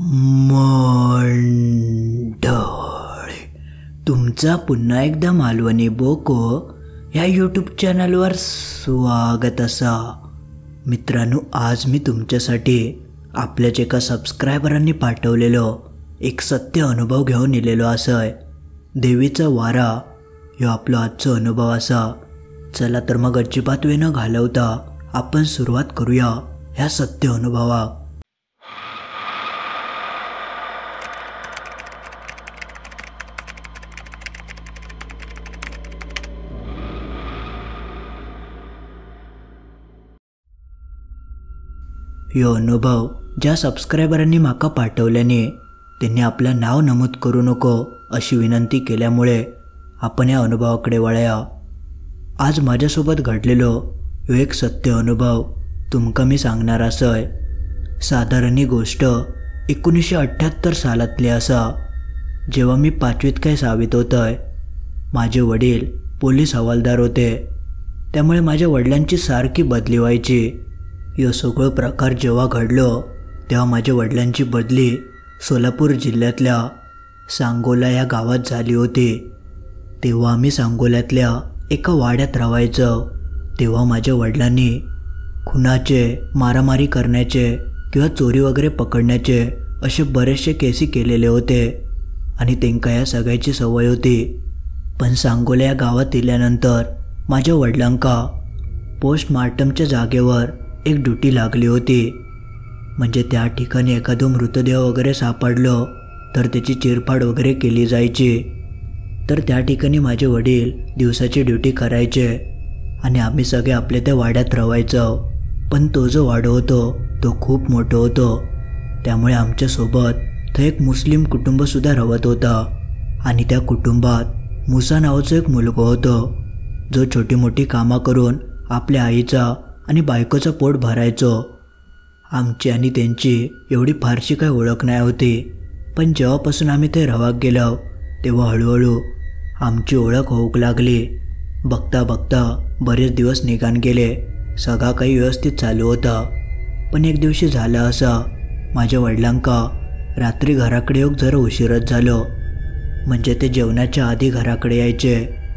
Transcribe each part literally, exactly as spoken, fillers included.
मंडळी, तुमचा पुन्हा एकदा मालवणी बोको या यूट्यूब चॅनलवर स्वागत असा. मित्रांनो, आज मी तुमच्यासाठी आपल्याच एका सबस्क्रायबरांनी पाठवलेलो एक सत्य अनुभव घेऊन इलेलो असय. देवीचा वारा ह्यो आपलो आजचो अनुभव असा. चला तर मग अजिबात वेळ न घालवता आपण सुरुवात करूया ह्या सत्य अनुभवाक. ह्यो अनुभव ज्या सबस्क्रायबरांनी माका पाठवल्याने त्यांनी आपलं नाव नमूद करू नको अशी विनंती केल्यामुळे आपण या अनुभवाकडे वळूया. आज माझ्यासोबत घडलेलो ह्यो एक सत्य अनुभव तुमका मी सांगणार असय. साधारण ही गोष्ट एकोणीसशे अठ्ठ्याहत्तर सालातली असा. जेव्हा मी पाचवीत काय सहावीत होतय. माझे वडील पोलीस हवालदार होते, त्यामुळे माझ्या वडिलांची सारखी बदली व्हायची. ह्यो सगळं प्रकार जेव्हा घडलो तेव्हा माझ्या वडिलांची बदली सोलापूर जिल्ह्यातल्या सांगोला या गावात झाली होती. तेव्हा आम्ही सांगोल्यातल्या एका वाड्यात राहायचो. तेव्हा माझ्या वडिलांनी खुनाचे, मारामारी करण्याचे किंवा चोरी वगैरे पकडण्याचे असे बरेचसे केसी केलेले होते आणि त्यांका या सगळ्याची सवय होती. पण सांगोला या गावात इल्यानंतर माझ्या वडिलांका पोस्टमार्टमच्या जागेवर एक ड्युटी लागली होती. म्हणजे त्या ठिकाणी एखादं मृतदेह वगैरे सापडलं तर त्याची चिरफाड वगैरे केली जायची. तर त्या ठिकाणी माझे वडील दिवसाची ड्युटी करायचे आणि आम्ही सगळे आपल्या त्या वाड्यात राहायचो. पण तो जो वाडा होतो तो खूप मोठं होतो, त्यामुळे आमच्यासोबत तो एक मुस्लिम कुटुंबसुद्धा राहत होता. आणि त्या कुटुंबात मुसा नावाचं एक मुलगा होतो, जो छोटी मोठी कामं करून आपल्या आईचा आणि बायकोचं पोट भरायचो. आमची आणि त्यांची एवढी फारशी काही ओळख नाही होती. पण जेव्हापासून आम्ही ते राहायला गेलो तेव्हा हळूहळू आमची ओळख होऊ लागली. बघता बघता बरेच दिवस निघान गेले. सगळा काही व्यवस्थित चालू होता. पण एक दिवशी झालं असा, माझ्या वडिलांका रात्री घराकडे येऊक जरा उशीरच झालो. म्हणजे ते जेवणाच्या आधी घराकडे यायचे.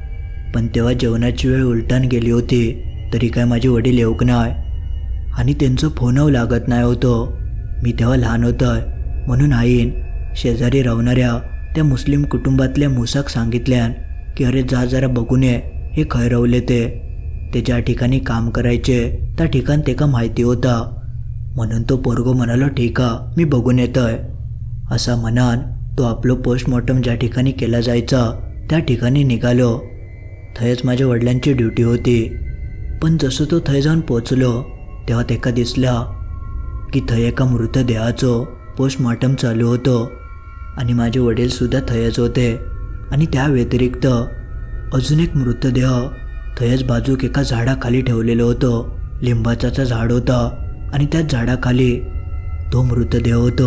पण तेव्हा जेवणाची वेळ उलटान गेली होती तरी काय माझे वडील येऊक नाही आणि त्यांचं फोनही लागत नाही होतं. मी तेव्हा लहान होतोय म्हणून आईन शेजारी राहणाऱ्या त्या मुस्लिम कुटुंबातल्या मुसाक सांगितल्यान की अरे जा जरा बघून ये, हे खय रवले ते ते ज्या ठिकाणी काम करायचे त्या ठिकाण तेका माहिती होता. म्हणून तो पोरगो म्हणालो ठीक आ, मी बघून येतोय. असा म्हणान तो आपलं पोस्टमॉर्टम ज्या ठिकाणी केला जायचा त्या ठिकाणी निघालो. थयच माझ्या वडिलांची ड्युटी होती. पण जसं तो थंय जाऊन पोचलो तेव्हा तेका दिसला की थंय एका मृतदेहाचं पोस्टमॉर्टम चालू होतं आणि माझे वडीलसुद्धा थयच होते. आणि त्या व्यतिरिक्त अजून एक मृतदेह थयच बाजूक एका झाडाखाली ठेवलेलं होतं. लिंबाचाचं झाड होता आणि त्याच झाडाखाली तो मृतदेह होतो.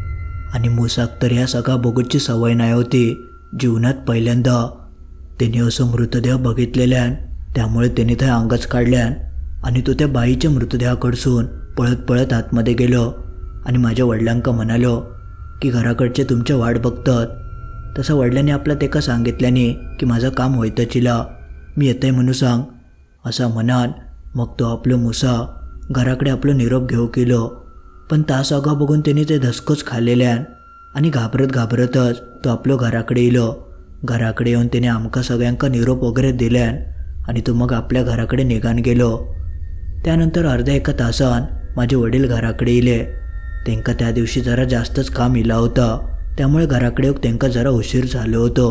आणि मुसाक तर या सगळा बघूची सवय नाही होती. जीवनात पहिल्यांदा त्याने असं मृतदेह बघितलेल्यान त्यामुळे त्याने थंय अंगच काढल्यान आणि तो त्या बाईच्या मृतदेहाकडसून पळत पळत आतमध्ये गेलो आणि माझ्या वडिलांका म्हणालो की घराकडचे तुमच्या वाट बघतात. तसं वडिलांनी आपला तेका सांगितल्याने की माझं काम होईतं चिला, मी येतंय म्हणू सांग. असा म्हणान मग तो आपलं मुसा घराकडे आपलं निरोप घेऊ केलो. पण तास अगा बघून त्याने ते धसकोच खाल्लेल्यान आणि घाबरत घाबरतच तो आपलं घराकडे येलो. घराकडे येऊन त्याने आमका सगळ्यांका निरोप वगैरे दिल्यान आणि तो मग आपल्या घराकडे निघान गेलो. त्यानंतर अर्ध्या एका तासान माझे वडील घराकडे येले. त्यांका त्या दिवशी जरा जास्तच काम इला होता, त्यामुळे घराकडे येऊक त्यांका जरा उशीर झालो होतो.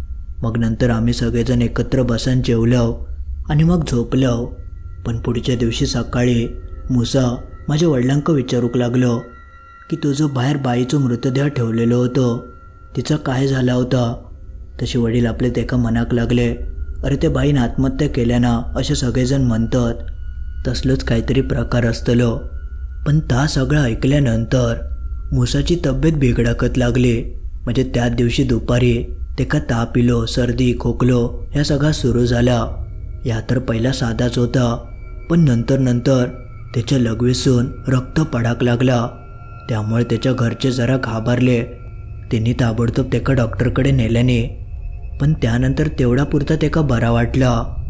मग नंतर आम्ही सगळेजण एकत्र बसून जेवलो आणि मग झोपलो. पण पुढच्या दिवशी सकाळी मुसा माझ्या वडिलांका विचारूक लागलो की तुझं बाहेर बाईचं मृतदेह ठेवलेलं होतं, तिचं काय झाला होता. तसे वडील आपले तेका मनाक लागले, अरे ते बाईनं आत्महत्या केल्या ना असे सगळेजण म्हणतात. तसलंच काहीतरी प्रकार असतलो. पण ता सगळं ऐकल्यानंतर मुसाची तब्येत बिघडाकत लागली. म्हणजे त्याच दिवशी दुपारी तेका ताप इलो, सर्दी, खोकलो ह्या सगळा सुरू झाला. या तर पहिला साधाच होता, पण नंतर नंतर त्याच्या लघवीसून रक्त पडाक लागला. त्यामुळे त्याच्या घरचे जरा घाबरले. त्यांनी ताबडतोब त्याका डॉक्टरकडे नेल्याने, पण त्यानंतर तेवढा पुरता त्याका बरा वाटला.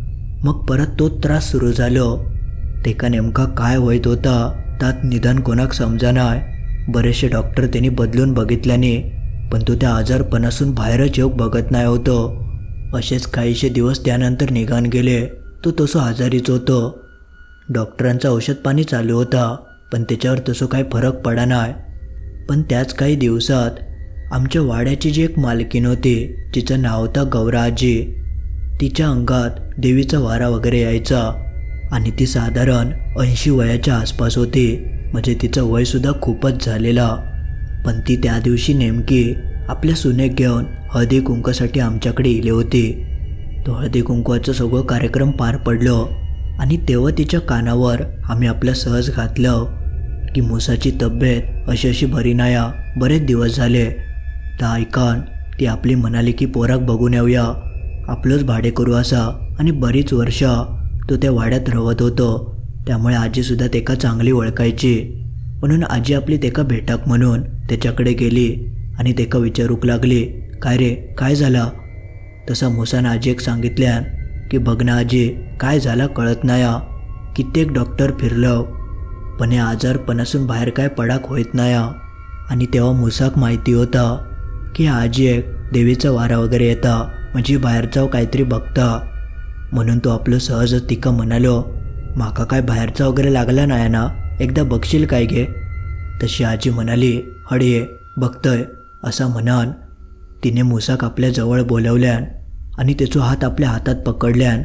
मग परत तोच त्रास सुरू झालो. तेका नेमका काय होत होता त्यात निदान कोणाक समजानाय. बरेचसे डॉक्टर त्यांनी बदलून बघितल्याने, पण तो त्या आजारपणासून बाहेरच येऊक बघत नाही होतो. असेच काहीशे दिवस त्यानंतर निघान गेले. तो तसो आजारीच होतो. डॉक्टरांचं औषध पाणी चालू होता, पण त्याच्यावर तसं काही फरक पडा नाही. पण त्याच काही दिवसात आमच्या वाड्याची जी एक मालकीण होती, तिचं नाव होतं गौराजी. तिच्या अंगात देवीचा वारा वगैरे यायचा आणि ती साधारण ऐंशी वयाच्या आसपास होती. म्हणजे तिचं वयसुद्धा खूपच झालेला. पण ती त्या दिवशी नेमकी आपल्या सुनेक घेऊन हळदी कुंकासाठी आमच्याकडे इले होती. तो हळदी कुंकवाचं सगळं कार्यक्रम पार पडलं आणि तेव्हा तिच्या कानावर आम्ही आपलं सहज घातलं की मुसाची तब्येत अशी अशी बरी नाया, बरेच दिवस झाले. त्या ऐकान ती आपली म्हणाली की पोराक बघून येऊया, आपलंच भाडे करू असा. आणि बरीच वर्ष तो त्या वाड्यात राहत होतो, त्यामुळे आजीसुद्धा तेका चांगली ओळखायची. म्हणून आजी आपली तेका भेटाक म्हणून त्याच्याकडे गेली आणि तेका विचारूक लागली, काय रे काय झाला. तसा मुसान आजीक सांगितल्यान की बघ ना आजी, काय झाला कळत नाया. कित्येक डॉक्टर फिरलं, पण या आजारपणासून बाहेर काय पडाक होत नाया. आणि तेव्हा मुसाक माहिती होता की आजी एक देवीचा वारा वगैरे येता, म्हणजे बाहेर जाऊ काहीतरी बघता. म्हणून तो आपलं सहजच तिका म्हणालो, माका काय बाहेरचा वगैरे लागला नाही ना, एकदा बघशील काय घे. तशी आजी म्हणाली, हडये बघतोय असा म्हणान तिने मुसाक आपल्या जवळ बोलवल्यान आणि त्याचा हात आपल्या हातात पकडल्यान.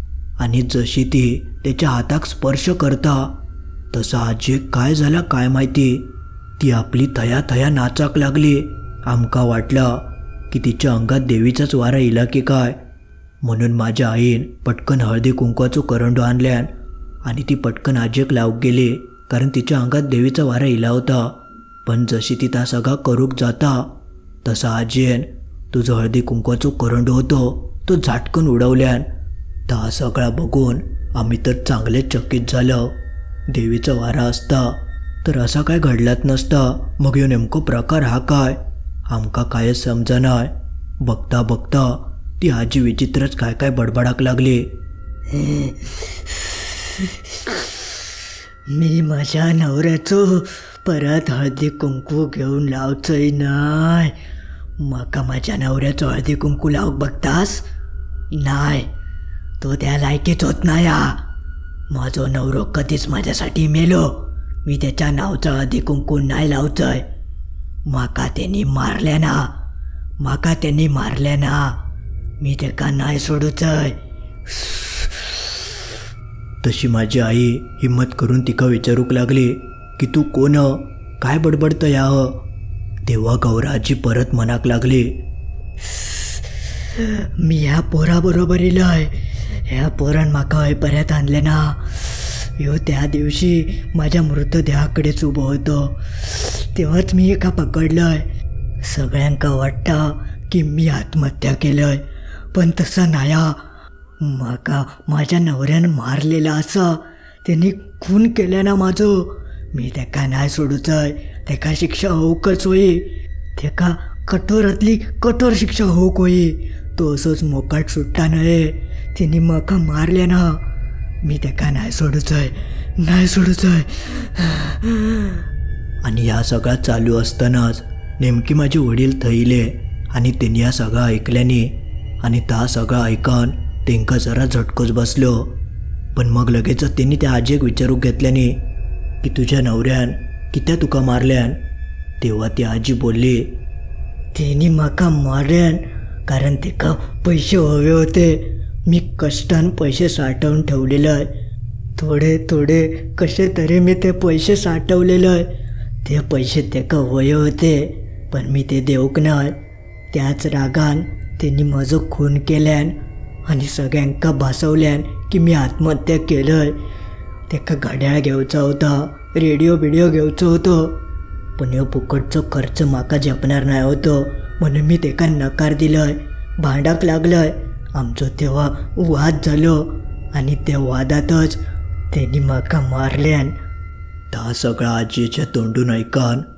आणि जशी ती त्याच्या हाताक स्पर्श करता तसा आजी काय झाला काय माहिती, ती आपली थया थया नाचाक लागली. आमका वाटला की तिच्या अंगात देवीचाच वारा इला की काय. म्हणून माझ्या आईन पटकन हळदी कुंकवाचं करंडो आणल्यान आणि ती पटकन आजीक लावूक गेली, कारण तिच्या अंगात देवीचा वारा इला होता. पण जशी ती ता सगळा करूक जाता तसा आजीन तुझं हळदी कुंकवाचं करंडो होतो तो झटकन उडवल्यान. ता सगळा बघून आम्ही तर चांगलेच चकित झालो. देवीचा वारा असता तर असा काय घडलाच नसता. मग ह्यो नेमको प्रकार हा काय, आमका कायच समजनाय. बघता बघता ती आजी विचित्रच काय काय बडबडाक लागली. मी माझ्या नवऱ्याचो परत हळदी कुंकू घेऊन लावचंय नाय. माका माझ्या नवऱ्याचो हळदी कुंकू लावक बघतास नाय, तो त्या लायकीच होत नाया. माझो नवरो कधीच माझ्यासाठी मेलो, मी त्याच्या नावचं हळदी कुंकू नाही लावचंय. माका त्यांनी मारल्या ना, माका त्यांनी मारल्या ना, मी तेका नाही सोडूचंय. तशी माझी आई हिम्मत करून तिका विचारूक लागली की तू कोण, काय बडबडतं या. तेव्हा गौराजी परत मनाक लागली, मी ह्या पोराबरोबर इलय. ह्या पोरान माका हय परत आणले ना. ह्यो त्या दिवशी माझ्या मृतदेहाकडेच उभं होतो, तेव्हाच मी एका पकडलंय. सगळ्यांका वाटतं की मी आत्महत्या केलंय, पण तसं नाया. माका माझ्या नवऱ्यानं मारलेला असा, त्यांनी खून केल्या ना माझं. मी तेका नाही सोडूचंय, तेका शिक्षा होऊकच होई. तेका कठोरातली कठोर शिक्षा होऊक होई. तो असंच मोकाट सुट्टा नये. तिने माका मारल्या ना, मी तेका नाही सोडूचंय, नाही सोडूचंय. आणि या सगळा चालू असतानाच नेमकी माझे वडील थैले आणि त्यांनी या सगळं ऐकल्याने आणि ता सगळं ऐकून तेंका जरा झटकोच बसलो. पण मग लगेचच त्यांनी त्या आजीक विचारूक घेतल्याने की तुझ्या नवऱ्यान कित्या तुका मारल्यान. तेव्हा ती आजी बोलली, त्यांनी माका मारल्यान कारण तेका पैसे हवे होते. मी कष्टान पैसे साठवून ठेवलेलं आहे. थोडे थोडे कसे तरी मी ते पैसे साठवलेलं आहे. ते पैसे तेका हवे होते, पण मी ते देऊक नाही. त्याच रागान त्यांनी माझं खून केल्यान आणि सगळ्यांका भासवल्यान की मी आत्महत्या केलंय. तेका घड्याळ घेवचा होता, रेडिओ बिडिओ घेवचो होतो, पण ह्यो फुकटचो खर्च माका झेपणार नाही होतो. म्हणून मी तेका नकार दिलंय, भांडाक लागलंय. आमचो तेव्हा वाद झालो आणि त्या वादातच त्यांनी माका मारल्यान. ता सगळा आजीच्या तोंडून ऐकान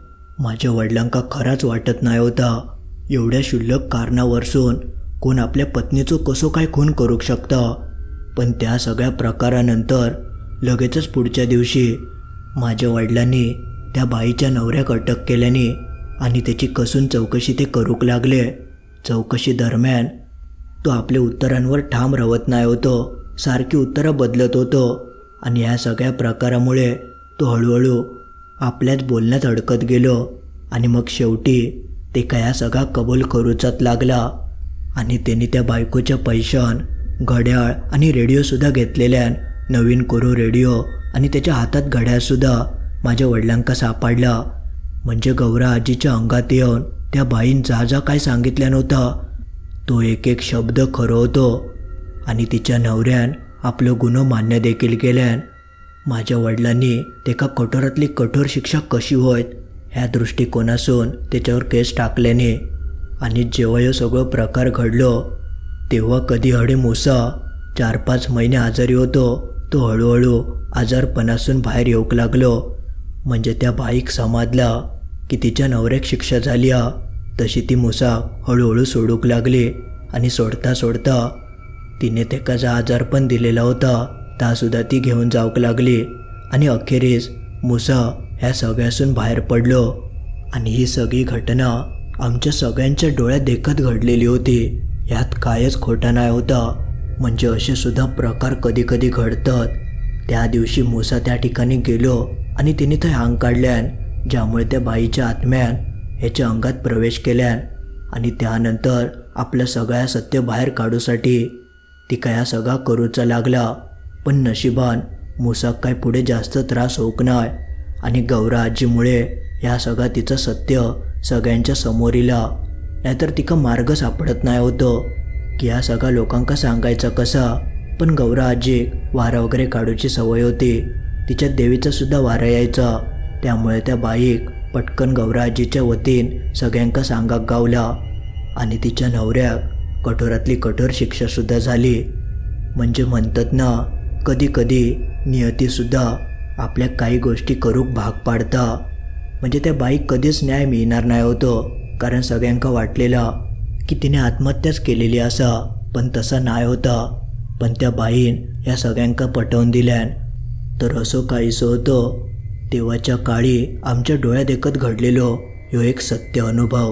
माझ्या वडिलांका खराच वाटत नाही होता एवढ्या शुल्लक कारणावरसून कोण आपल्या पत्नीचो कसो काय खून करू शकता. पण त्या सगळ्या प्रकारानंतर लगेचच पुढच्या दिवशी माझ्या वडिलांनी त्या बाईच्या नवऱ्याक अटक केल्याने आणि त्याची कसून चौकशी ते करूक लागले. चौकशी दरम्यान तो आपल्या उत्तरांवर ठाम राहत नाही होतो, सारखी उत्तरं बदलत होतो आणि या सगळ्या प्रकारामुळे तो हळूहळू आपल्याच बोलण्यात अडकत गेलो आणि मग शेवटी ते काय सगळा कबूल करूचाच लागला. आणि त्यांनी त्या बायकोच्या पैशान घड्याळ आणि रेडिओसुद्धा घेतलेल्यान नवीन कोरो रेडिओ आणि त्याच्या हातात घड्याळसुद्धा माझ्या वडिलांका सापडला. म्हणजे गौरा आजीच्या अंगात येऊन त्या बाईन जा जा काय सांगितल्या नव्हता तो एक एक शब्द खरो होतो. आणि तिच्या नवऱ्यान आपलं गुन्हो मान्य देखील केल्यान माझ्या वडिलांनी तेका कठोरातली कठोर शिक्षा कशी होत ह्या दृष्टिकोनासून त्याच्यावर केस टाकल्याने आणि जेव्हा हे सगळं प्रकार घडलो तेव्हा कधी हडे मुसा चार पाच महिने आजारी होतो तो हळूहळू आजारपणासून बाहेर येऊक लागलो. म्हणजे त्या बाईक समजला की तिच्या नवऱ्याक शिक्षा झाली आ तशी ती मुसा हळूहळू सोडूक लागली आणि सोडता सोडता तिने तेका जो आजारपण दिलेला होता तासुद्धा ती घेऊन जाऊक लागली. आणि अखेरीस मुसा ह्या सगळ्यासून बाहेर पडलो. आणि ही सगळी घटना आमच्या सगळ्यांच्या डोळ्यात देखत घडलेली होती, ह्यात कायच खोटा नाही होता. म्हणजे असे सुद्धा प्रकार कधी कधी घडतात. त्या दिवशी मुसा त्या ठिकाणी गेलो आणि तिने थंय हांग काढल्यान ज्यामुळे त्या बाईच्या आत्म्यान ह्याच्या अंगात प्रवेश केल्यान आणि त्यानंतर आपलं सगळ्या सत्य बाहेर काढूसाठी ती काय सगळा करूचा लागला. पण नशिबान मुसाक काय पुढे जास्त त्रास होऊक नाही आणि गौरा आजीमुळे ह्या सगळा तिचं सत्य सगळ्यांच्या समोर इला. नाहीतर तिका मार्ग सापडत नाही होतो की ह्या सगळ्या लोकांका सांगायचं कसा. पण गौरा आजी वारा वगैरे काढूची सवय होती, तिच्या देवीचा सुद्धा वारा यायचा. त्यामुळे त्या बाईक पटकन गौरा आजीच्या वतीन सगळ्यांका सांगाक गावला आणि तिच्या नवऱ्याक कठोरातली कठोर शिक्षासुद्धा झाली. म्हणजे म्हणतात ना कधी कधी नियतीसुद्धा आपल्या काही गोष्टी करूक भाग पाडता. म्हणजे त्या बाईक कधीच न्याय मिळणार नाही होतो, कारण सगळ्यांका वाटलेला की तिने आत्महत्याच केलेली असा, पण तसा नाही होता. पण त्या बाईन या सगळ्यांका पटवून दिल्यान तर असो काहीसं होतं. तेव्हाच्या काळी आमच्या डोळ्यात देखत घडलेलो ह्यो एक सत्य अनुभव.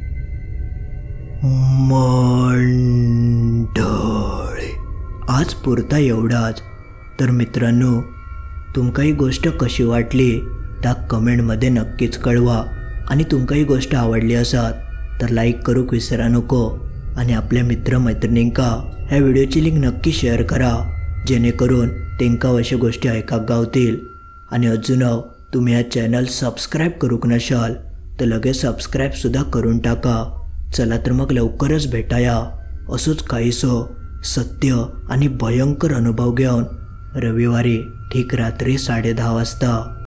मंडळी आज पुरता एवढाच. तर मित्रांनो तुमका ही गोष्ट कशी वाटली त्या कमेंटमध्ये नक्कीच कळवा. आणि तुमका ही गोष्ट आवडली असात तर लाईक करूक विसरा नको आणि आपल्या मित्रमैत्रिणींका ह्या व्हिडिओची लिंक नक्की शेअर करा जेणेकरून तेंका अशा गोष्टी ऐकाक गावतील. आणि अजून तुम्ही हा चॅनल सबस्क्राईब करूक नशाल तर लगेच सबस्क्राईबसुद्धा करून टाका. चला तर मग लवकरच भेटाया असंच काहीसं सत्य आणि भयंकर अनुभव घेऊन रविवारी ठीक रात्री साडे दहा वाजता.